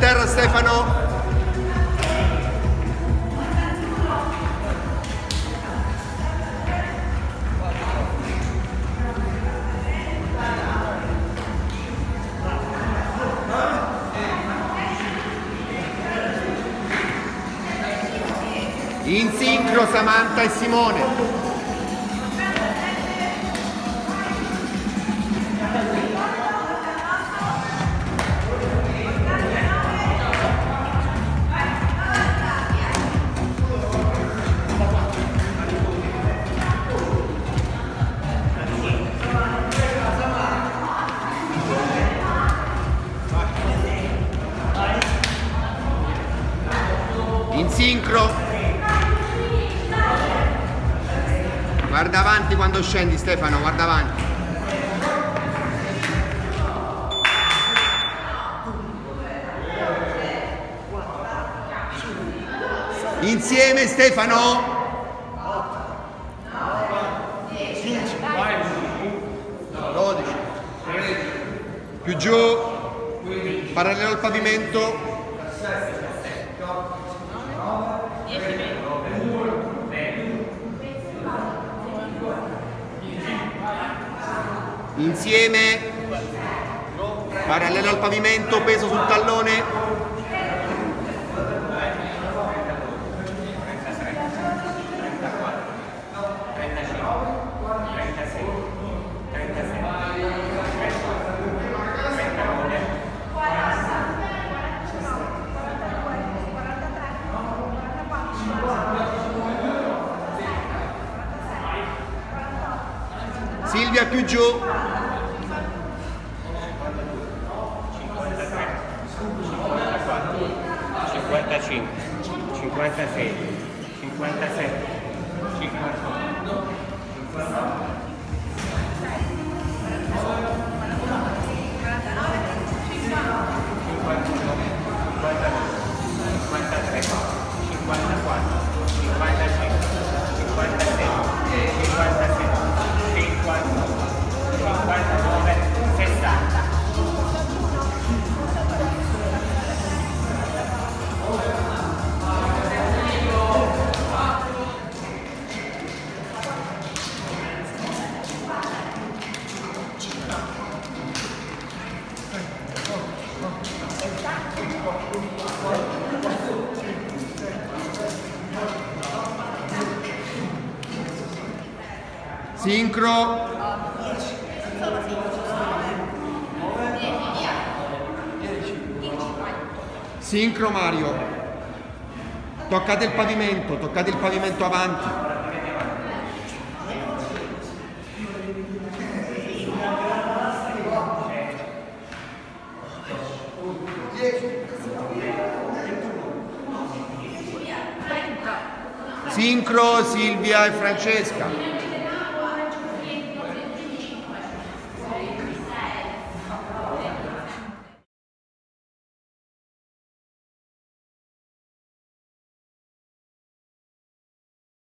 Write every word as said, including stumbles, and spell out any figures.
terra Stefano. In sincro Samantha e Simone. In sincro. Guarda avanti quando scendi Stefano, guarda avanti. Insieme Stefano. dodici. Più giù. Parallelo al pavimento. Insieme, parallelo al pavimento, peso sul tallone. Silvia più giù. cinquantacinque, cinquantasei, cinquantasette, cinquantotto, cinquantatré, cinquantaquattro, cinquantacinque, cinquantasei, cinquantasette, cinquantotto, cinquantanove, sessanta. Sincro. Sincro Mario. Toccate il pavimento, toccate il pavimento avanti. Sincro Silvia e Francesca.